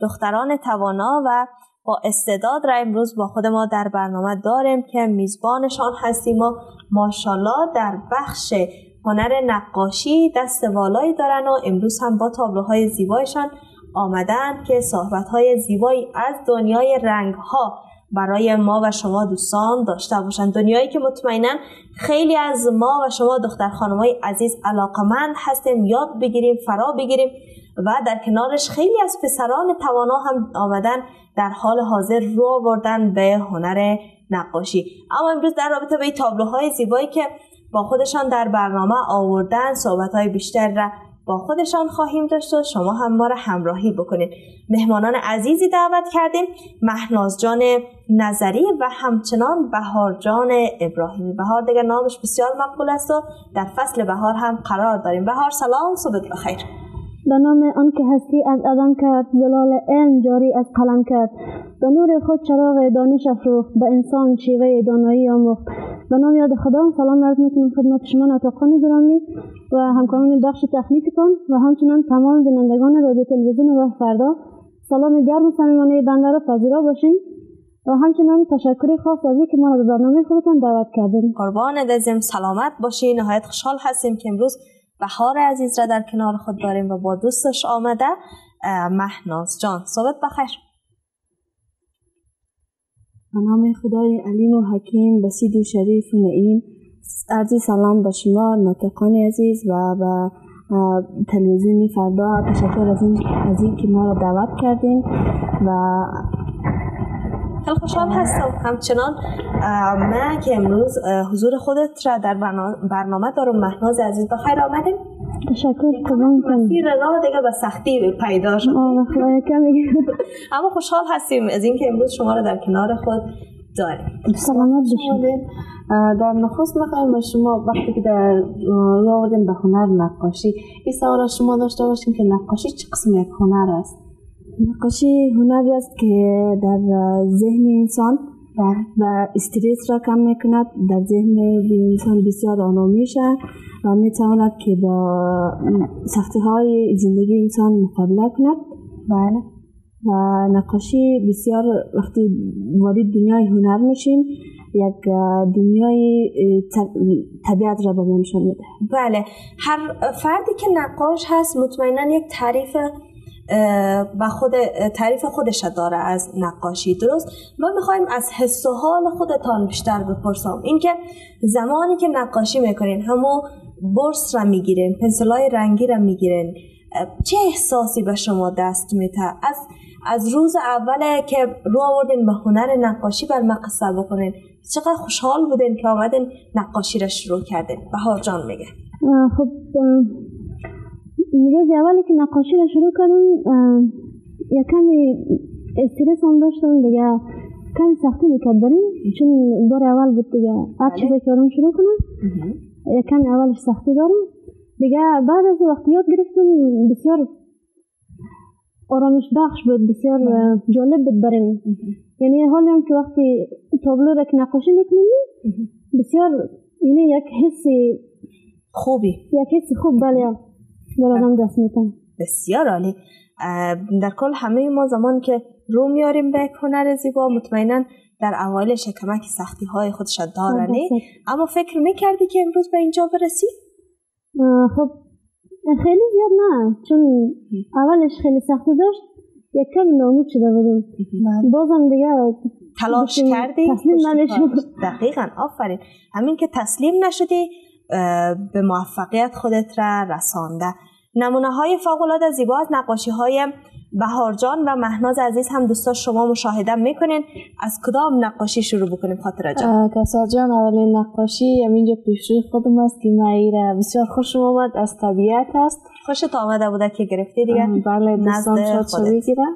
دختران توانا و با استعداد را امروز با خود ما در برنامه داریم که میزبانشان هستیم و ماشاءالله در بخش هنر نقاشی دست والایی دارن و امروز هم با تابلوهای زیبایشان آمدن که صحبت‌های زیبایی از دنیای رنگ‌ها برای ما و شما دوستان داشته باشند. دنیایی که مطمئناً خیلی از ما و شما دختر خانم‌های عزیز علاقمند هستیم یاد بگیریم، فرا بگیریم و در کنارش خیلی از پسران توانا هم آمدن در حال حاضر رو آوردن به هنر نقاشی. اما امروز در رابطه به این تابلوهای زیبایی که با خودشان در برنامه آوردن صحبت‌های بیشتر را با خودشان خواهیم داشت و شما هم ما را همراهی بکنید. مهمانان عزیزی دعوت کردیم، مهناز جان نظری و همچنان بهار جان ابراهیمی. بهار دیگر نامش بسیار مقبول است و در فصل بهار هم قرار داریم. بهار سلام، صبحت بخیر. به نام آن که هستی از عدم کرد، زلال علم جاری از قلم کرد، به نور خود چراغ دانش افروخت، به انسان شیوه دانایی آموخت. به نام یاد خدا سلام عرض می‌کنم خدمت شما ناطقان گرامی و همکاران بخش تکنیکتان و همچنین تمام بینندگان رادیو تلویزیون راه فردا. سلام گرم و صمیمانه بنده را پذیرا باشین و همچنین تشکر خاص از اینکه ما را به برنامه خودتان دعوت کردین. قربان عزیزم، سلامت باشین. نهایت خوشحال هستیم که امروز بهار عزیز را در کنار خود داریم و با دوستش آمده. مهناز جان، صبحت بخیر. به نام خدای علیم و حکیم، بسیط و شریف و نعیم، عرض سلام به شما ناطقان عزیز و به تلویزیون فردا. تشکر از این که ما را دعوت کردین و خیلی خوشحال هستم همچنان من که امروز حضور خودت را در برنامه دارم. مهناز عزیز بخیر آمدیم. تشکر کنم مسیر راه دیگه به سختی پیدا شد اما خوشحال هستیم از اینکه امروز شما را در کنار خود داریم. سلامت باشید. در نخست می‌خوایم با شما وقتی که در راه آوردیم به هنر نقاشی این سوال از شما داشته باشیم که نقاشی چه قسم یک هنر است؟ نقاشی هنری است که در ذهن انسان و استرس را کم میکند، در ذهن انسان بسیار آرامش و میتواند که با سختی های زندگی انسان مقابله کند. بله. و نقاشی بسیار وقتی وارد دنیای هنر میشیم یک دنیای طبیعت را به ما نشان میده. بله، هر فردی که نقاش هست مطمئنا یک تعریف خودش داره از نقاشی. درست؟ ما میخوایم از حس و حال خودتان بیشتر بپرسم. اینکه زمانی که نقاشی میکنین، همون برس را میگیرین، پنسلای رنگی را میگیرین، چه احساسی به شما دست میده؟ از روز اول که رو آوردین به هنر نقاشی بر ما قصه بکنین، چقدر خوشحال بودین که آمدین نقاشی را شروع کردین؟ بهار جان میگه. خب روز اولی که نقاشی را شروع کردم یک کمی استرس هم داشتم دیگه، کمی سختی میکرد بریم چون بار اول بود دیگه. هر چیزی که دارم شروع کنم یک کمی اولش سختی دارم دیگه. بعد از وقتی یاد گرفتم بسیار آرامش بخش بود، بسیار جالب بود بریم. یعنی حالی هم که وقتی تابلو را که نقاشی میکنیم بسیار یعنی یک حس خوب بله برادم دست میتن. بسیار عالی. در کل همه ما زمان که رو میاریم به هنر زیبا مطمئنا در اوایلش کمک سختی های خودش داره، اما فکر میکردی که امروز به اینجا برسی؟ خب خیلی زیاد نه، چون اولش خیلی سختی داشت، یک کمی ناامید شده بودم. بازم دیگه تلاش کردی؟ تسلیم نشدی. دقیقاً، آفرین. همین که تسلیم نشدی به موفقیت خودت را رسانده. نمونه های فوق‌العاده زیبا از نقاشی های بهار جان و مهناز عزیز هم دوستا شما مشاهده میکنین. از کدام نقاشی شروع بکنیم خاطره جان؟ کسار جان، اولین نقاشی همینجا پیش روی خودم است که من بسیار خوشم آمد، از طبیعت است. خوشت آمده بوده که گرفتی دیگه؟ بله، دوستان شاد شو بگیرم.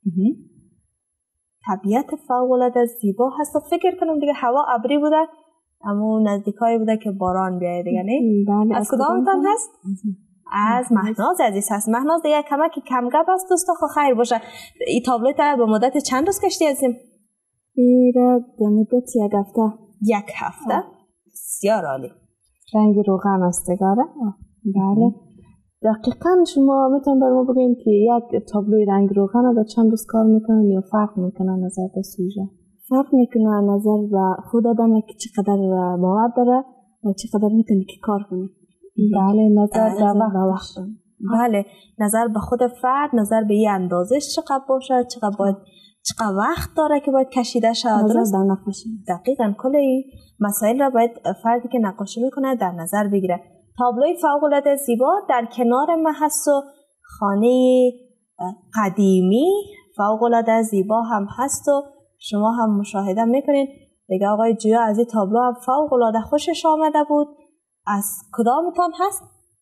طبیعت فوق‌العاده زیبا هست و فکر کنم دیگه هوا ابری بوده، اما نزدیکایی بوده که باران بیاید دیگه، نه؟ بله. از کدامتان هست؟ از مهناز عزیز هست. مهناز دیگه کم گپ است دوستا، خو خیر باشه. این تابلو تا به مدت چند روز کشتی هستیم؟ ایره به مدت یک هفته. بسیار عالی. رنگ روغن است داره. بله. دقیقاً شما میتونید بر ما بگین که یک تابلوی رنگ روغن در چند روز کار میکنن یا فرق میکنن نظر به سوژه؟ فرق میکنه نظر به خود آدم که چقدر باور داره و چقدر میتونه که کار کنه. بله، نظر به وقت. بله، نظر به خود فرد، نظر به این اندازش چقدر باشه، چقدر وقت داره که باید کشیده شود. نظر در نقاشی. دقیقاً کل این مسائل را باید فردی که نقاشی میکنه در نظر بگیره. تابلوی فوق‌العاده زیبا در کنار من هست و خانه قدیمی فوق‌العاده زیبا هم هست و شما هم مشاهده میکنین. دیگه آقای جویا از این تابلو هم فوق‌العاده خوشش آمده بود. از کدامتان هست؟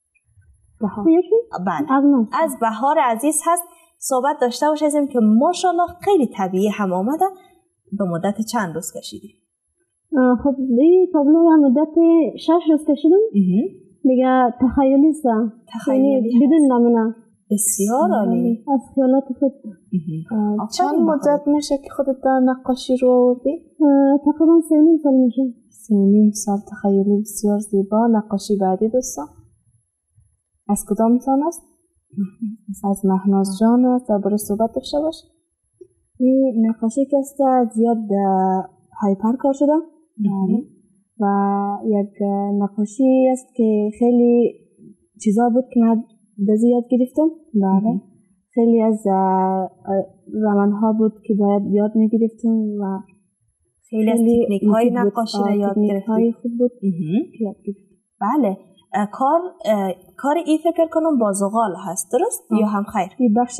بله، از بهار عزیز هست. صحبت داشته باشیم که ماشاءالله خیلی طبیعی هم آمده. به مدت چند روز کشیدی؟ خب این تابلو هم مدت 6 روز کشیدم. دیگه تخیلی است، بدون نمونه. بسیار عالی. از خیالات خود. چند مدت میشه که خودت در نقاشی رو آوردی؟ تقریبا 3.5 سال میشه. 3.5 سال. تخیلی بسیار زیبا. نقاشی بعدی دوستان از کدامتان است؟ از مهناز جان است. درباره صحبت داشته باش. این نقاشی که است زیاد هایپر کار شده و یک نقاشی است که خیلی چیزا بود که من دزی یاد گرفتم. بله. خیلی از روانها بود که باید یاد میگرفتم و خیلی از تکنیک های نقاشی را یاد گرفتم. خوب بود. بله. کار ای فکر کنم با زغال هست، درست؟ یا هم خیر؟ این بخش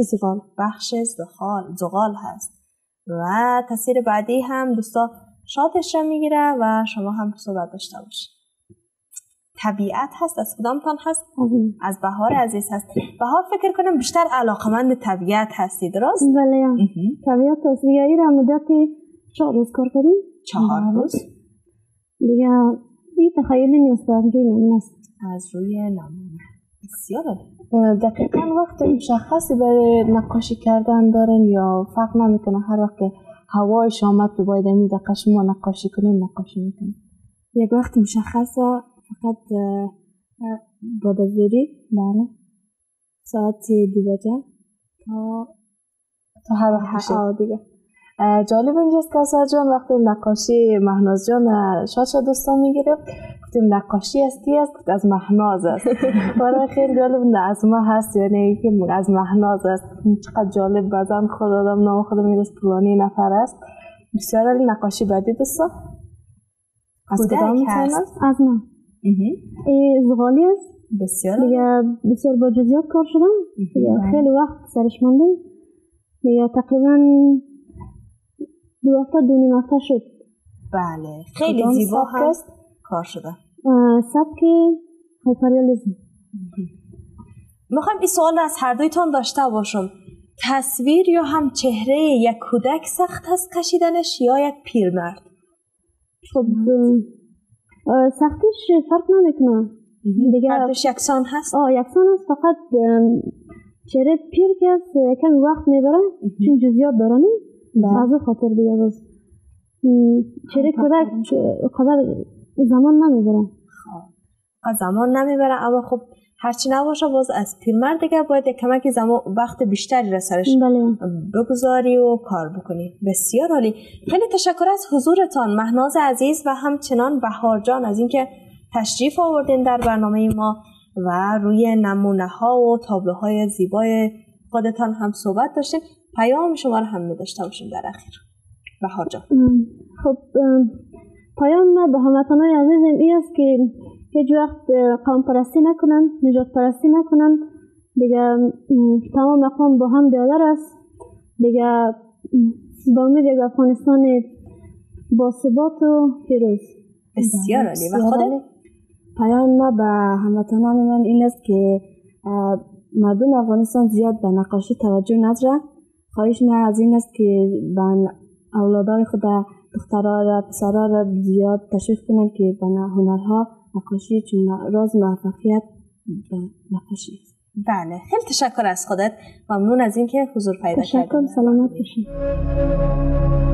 زغال هست و تصویر بعدی هم دوستا شاتش را میگیره و شما هم صحبت داشته باشید. طبیعت هست. از کدامتان هست؟ از بهار عزیز هست. بهار فکر کنم بیشتر علاقمند طبیعت هستی، درست؟ بله. طبیعت تصویری را مدت 4 روز کار کردیم. 4 روز؟ دیگه این تخیلی نیست، از روی نمونه است. از روی نمونه. بسیار عالی. دقیقاً وقت مشخصی برای نقاشی کردن دارین یا فرق نمیکنه؟ هر وقت که هوایش آمد که باید این دقیقه شما نقاشی کنین نقاشی میکنین؟ یک وقت مشخصه، فقط بعد از ظهری. بله. ساعت 2 بجه تا هر وقت میشه. دیگه جالب اینجاست که اسد جان وقتی نقاشی مهناز جان شاد دوستان میگیره گفتیم نقاشی از کی است؟ از مهناز است. برای خیلی جالب از ما هست، یعنی که از مهناز است. چقدر جالب. بعضا خود آدم نام خود میرس پروانی نفر است. بسیار عالی. نقاشی بعدی دوستان از کدام هست؟ از من زغالی است. بسیار دیگه بسیار با جزئیات کار شدم. خیلی وقت سرش ماندم. دیگه تقریبا 2 هفته 2.5 هفته شد. بله، خیلی زیبا هست کار شده. سبک هایپریالیسم. میخوایم این سوال از هر دویتان داشته باشم. تصویر یا هم چهره یک کودک سخت هست کشیدنش یا یک پیرمرد؟ خب سختیش فرق نمیکنه. دیگه هر دوش یکسان هست؟ یکسان هست، فقط چهره پیر که هست یکم وقت میبره چون جزئیات داره. از اون خاطر دیگه باز چهره کودک قدر زمان نمیبره. زمان نمیبره، اما خب هرچی نباشه باز از پیرمرد دیگه باید کمکی زمان وقت بیشتری را سرش بگذاری و کار بکنی. بسیار عالی. خیلی تشکر از حضورتان مهناز عزیز و همچنان بهار جان از اینکه تشریف آوردین در برنامه ما و روی نمونه ها و تابلوهای زیبای خودتان هم صحبت داشتین. پیام شما رو هم می داشته باشیم در اخیر. بهار جان. خب پیام ما به هموطنان عزیزم این است که هیچ وقت قوم پرستی نکنن، نجات پرستی نکنن. دیگه تمام مقام با هم بیادر است. دیگه با امید یک افغانستان با ثبات و پیروز. بسیار عالی. و خودت؟ پیام ما به هموطنان من این است که مردم افغانستان زیاد به نقاشی توجه نداره. خواهش من از این است که به اولادای خود دخترها را پسرها را زیاد تشویق کنند که به هنرها نقاشی چون راز موفقیت نقاشی است. بله، خیلی تشکر از خودت. ممنون از اینکه حضور پیدا کردید. تشکر. سلامت باشید.